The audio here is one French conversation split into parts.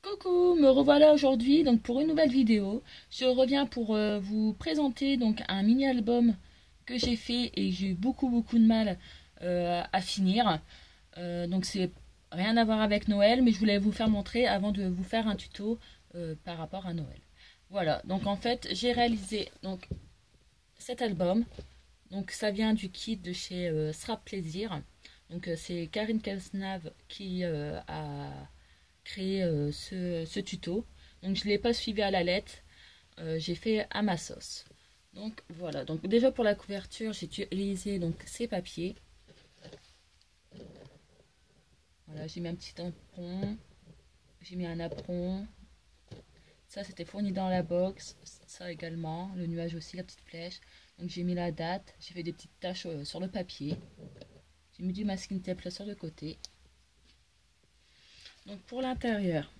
Coucou, me revoilà aujourd'hui donc pour une nouvelle vidéo. Je reviens pour vous présenter donc un mini album que j'ai fait et j'ai eu beaucoup de mal à finir. Donc c'est rien à voir avec Noël, mais je voulais vous faire montrer avant de vous faire un tuto par rapport à Noël. Voilà, donc en fait j'ai réalisé donc cet album. Donc ça vient du kit de chez Srap Plaisir. Donc c'est Karine Kelsnav qui a créé ce tuto. Donc je ne l'ai pas suivi à la lettre, j'ai fait à ma sauce. Donc voilà, donc déjà pour la couverture, j'ai utilisé donc ces papiers. Voilà, j'ai mis un petit tampon, j'ai mis un apron. Ça c'était fourni dans la box, ça également, le nuage aussi, la petite flèche. Donc j'ai mis la date, j'ai fait des petites taches sur le papier. J'ai mis du masking tape là sur le côté. Donc pour l'intérieur,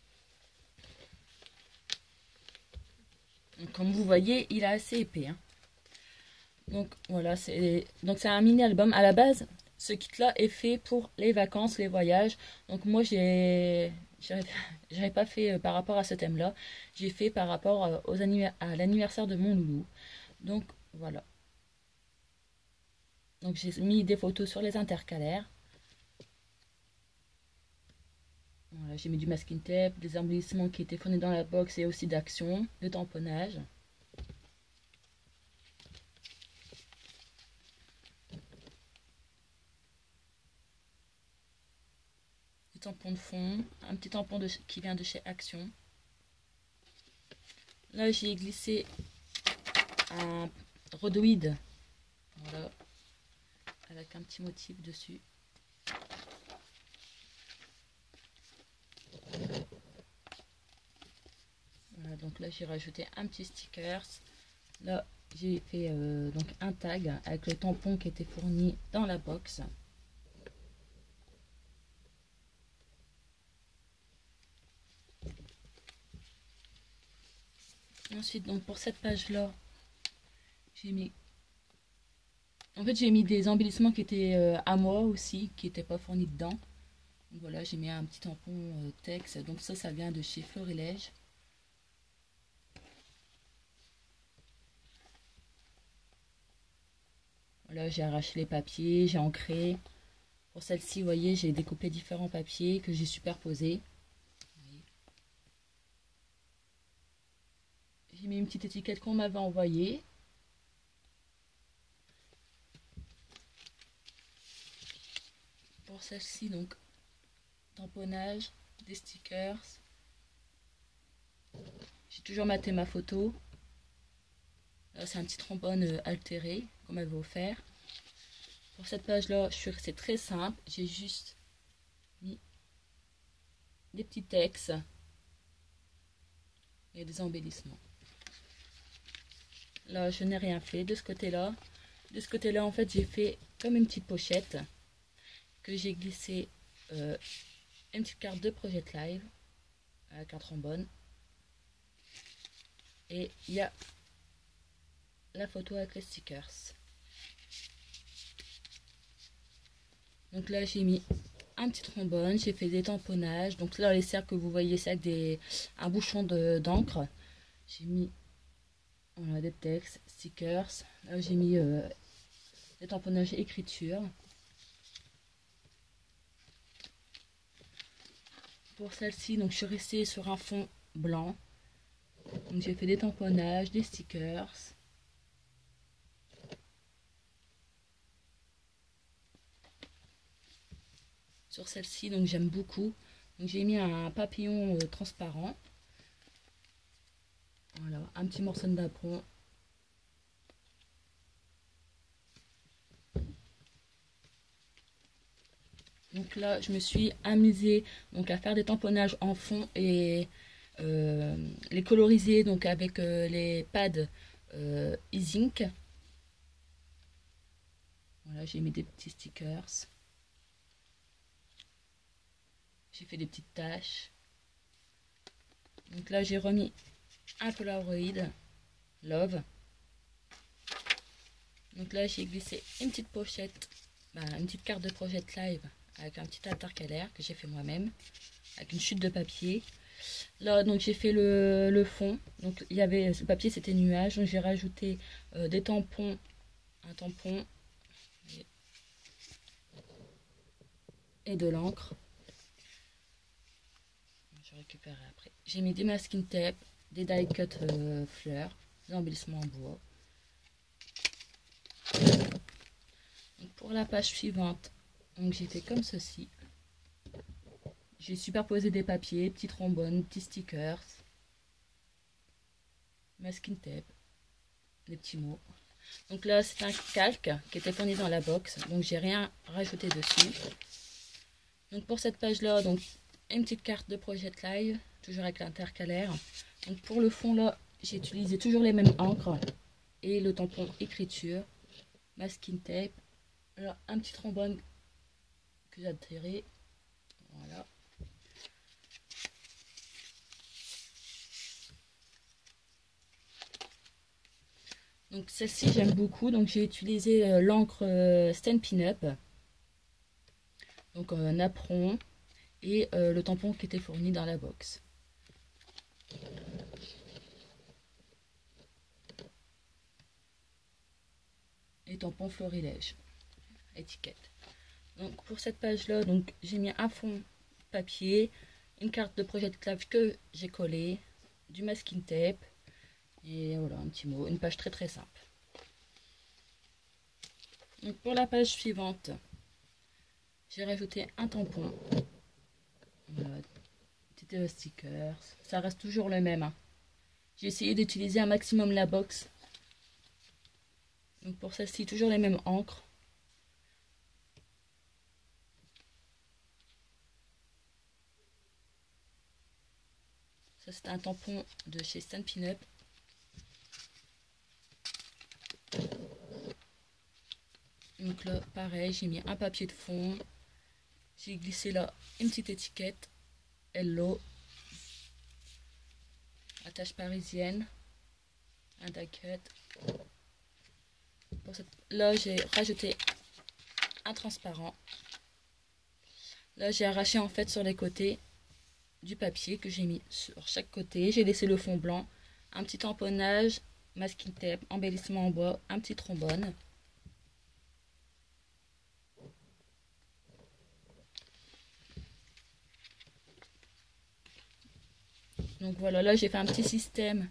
comme vous voyez, il est assez épais. Hein. Donc voilà, c'est un mini album. À la base, ce kit là est fait pour les vacances, les voyages. Donc moi j'avais pas fait par rapport à ce thème là. J'ai fait par rapport à l'anniversaire de mon loulou. Donc voilà. Donc j'ai mis des photos sur les intercalaires. Voilà, j'ai mis du masking tape, des embellissements qui étaient fournis dans la box et aussi d'action, le tamponnage. Des tampons de fond, un petit tampon qui vient de chez Action. Là j'ai glissé un rhodoïde, voilà, avec un petit motif dessus. Voilà, donc là j'ai rajouté un petit sticker. Là j'ai fait donc un tag avec le tampon qui était fourni dans la box. Ensuite donc pour cette page là j'ai mis des embellissements qui étaient à moi aussi, qui n'étaient pas fournis dedans. Donc voilà, j'ai mis un petit tampon texte. Donc ça vient de chez Florilège. Voilà, j'ai arraché les papiers, j'ai ancré. Pour celle-ci, vous voyez, j'ai découpé différents papiers que j'ai superposés. J'ai mis une petite étiquette qu'on m'avait envoyée. Pour celle-ci, donc, tamponnage, des stickers. J'ai toujours maté ma photo. Là, c'est un petit trombone altéré qu'on m'avait offert. Pour cette page-là, je suis restée très simple. J'ai juste mis des petits textes et des embellissements. Là, je n'ai rien fait de ce côté-là. De ce côté-là, en fait, j'ai fait comme une petite pochette que j'ai glissé une petite carte de Project Live avec un trombone. Et il y a la photo avec les stickers. Donc là, j'ai mis un petit trombone, j'ai fait des tamponnages. Donc là, les cercles que vous voyez, c'est avec un bouchon d'encre. J'ai mis voilà, des textes, stickers. Là, j'ai mis des tamponnages écriture. Pour celle-ci, donc je suis restée sur un fond blanc. Donc j'ai fait des tamponnages, des stickers. Sur celle-ci, donc j'aime beaucoup. Donc j'ai mis un papillon transparent. Voilà, un petit morceau d'apron. Donc là, je me suis amusée donc à faire des tamponnages en fond et les coloriser donc avec les pads e-ink. Voilà, j'ai mis des petits stickers. J'ai fait des petites taches. Donc là, j'ai remis un Polaroid Love. Donc là, j'ai glissé une petite pochette, une petite carte de Project Live avec un petit intercalaire que j'ai fait moi-même, avec une chute de papier. Là, donc j'ai fait le fond. Donc il y avait ce papier, c'était nuage. Donc j'ai rajouté des tampons, un tampon et de l'encre. Je récupère après. J'ai mis des masking tape, des die cut fleurs, des embellissements en bois. Donc pour la page suivante, donc j'ai fait comme ceci. J'ai superposé des papiers, petits trombones, petits stickers, masking tape, des petits mots. Donc là, c'est un calque qui était fourni dans la box, donc j'ai rien rajouté dessus. Donc pour cette page-là, donc une petite carte de Project Live, toujours avec l'intercalaire. Donc pour le fond là, j'ai utilisé toujours les mêmes encres et le tampon écriture, masking tape. Là, un petit trombone que j'ai attiré. Voilà. Donc celle-ci j'aime beaucoup, donc j'ai utilisé l'encre Stampin' Up, donc un apron et le tampon qui était fourni dans la box. Et tampon florilège, étiquette. Donc pour cette page là, donc j'ai mis un fond papier, une carte de Project Clave que j'ai collé, du masking tape. Et voilà, un petit mot, une page très très simple. Donc pour la page suivante, j'ai rajouté un tampon. Voilà, petit stickers. Ça reste toujours le même. Hein. J'ai essayé d'utiliser un maximum la box. Donc pour celle-ci, toujours les mêmes encres. Ça c'est un tampon de chez Stampin' Up. Donc là, pareil, j'ai mis un papier de fond. J'ai glissé là une petite étiquette. Hello. Attache parisienne. Un die cut. Là, j'ai rajouté un transparent. Là, j'ai arraché en fait sur les côtés du papier que j'ai mis sur chaque côté. J'ai laissé le fond blanc. Un petit tamponnage, masking tape, embellissement en bois, un petit trombone. Donc voilà, là j'ai fait un petit système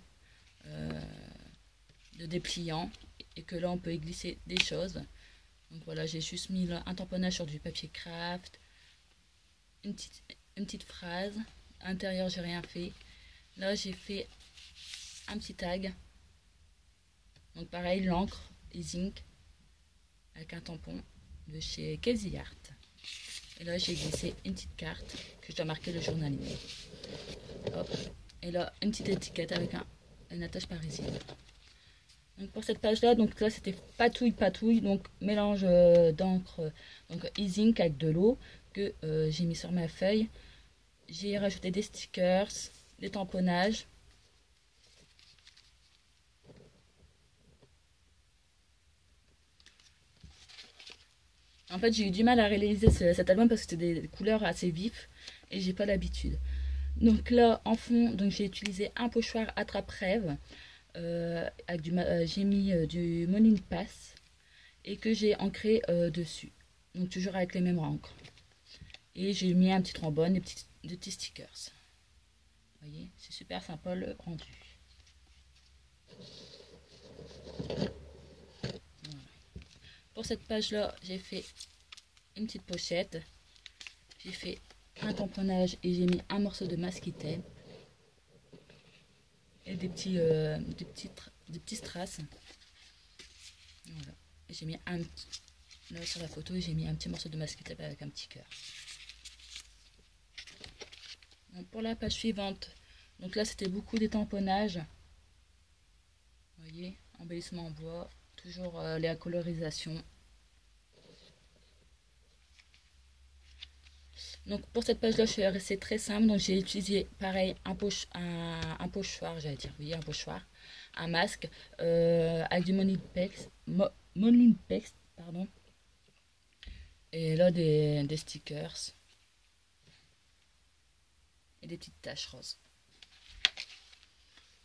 de dépliant et que là on peut y glisser des choses. Donc voilà, j'ai juste mis là un tamponnage sur du papier craft, une petite phrase. À l'intérieur, j'ai rien fait. Là, j'ai fait un petit tag. Donc pareil, l'encre et zinc avec un tampon de chez Casey Art. Et là, j'ai glissé une petite carte que je dois marquer le journalier. Hop. Et là, une petite étiquette avec une attache parisienne. Donc pour cette page-là, donc là c'était patouille, donc mélange d'encre, donc e-zinc avec de l'eau que j'ai mis sur ma feuille. J'ai rajouté des stickers, des tamponnages. En fait, j'ai eu du mal à réaliser cet album parce que c'était des couleurs assez vives et j'ai pas l'habitude. Donc là, en fond, donc j'ai utilisé un pochoir attrape-rêve. J'ai mis du Monin Pass et que j'ai ancré dessus. Donc toujours avec les mêmes encres. Et j'ai mis un petit trombone et des petits stickers. Vous voyez, c'est super sympa le rendu. Voilà. Pour cette page-là, j'ai fait une petite pochette. J'ai fait un tamponnage et j'ai mis un morceau de masking tape et des petits strass. Voilà. J'ai mis là sur la photo, j'ai mis un petit morceau de masking tape avec un petit cœur. Donc pour la page suivante, donc là c'était beaucoup des tamponnages. Vous voyez, embellissement en bois, toujours les colorisations. Donc pour cette page là je suis restée très simple, donc j'ai utilisé pareil un pochoir, j'allais dire, oui un pochoir, un masque avec du Molinpex, pardon, et là des stickers et des petites taches roses.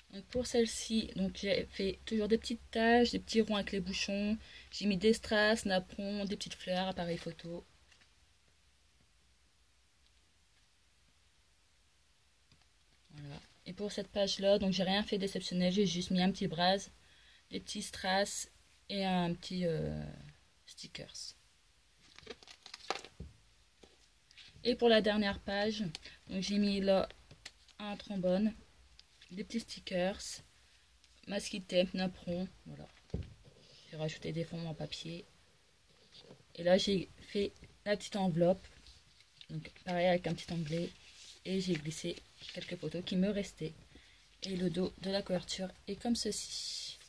Donc pour celle-ci, donc j'ai fait toujours des petites taches, des petits ronds avec les bouchons. J'ai mis des strass, napperons, des petites fleurs, appareil photo. Voilà. Et pour cette page-là, donc j'ai rien fait d'exceptionnel, j'ai juste mis un petit brasse, des petits strass et un petit stickers. Et pour la dernière page, donc j'ai mis là un trombone, des petits stickers, masking tape, napperon, voilà. J'ai rajouté des fonds en papier. Et là j'ai fait la petite enveloppe, donc pareil avec un petit onglet, et j'ai glissé quelques photos qui me restaient. Et le dos de la couverture est comme ceci.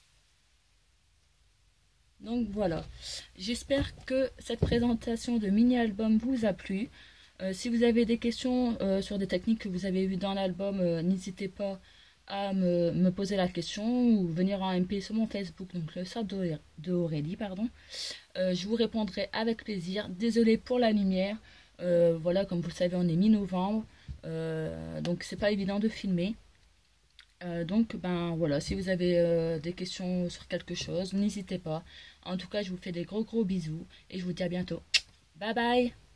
Donc voilà, j'espère que cette présentation de mini-album vous a plu. Si vous avez des questions sur des techniques que vous avez vues dans l'album, n'hésitez pas à me poser la question ou venir en MP sur mon Facebook, donc le sort de Aurélie, pardon. Je vous répondrai avec plaisir. Désolée pour la lumière. Voilà, comme vous le savez, on est mi-novembre, donc c'est pas évident de filmer. Donc ben voilà, si vous avez des questions sur quelque chose, n'hésitez pas. En tout cas, je vous fais des gros bisous et je vous dis à bientôt. Bye bye.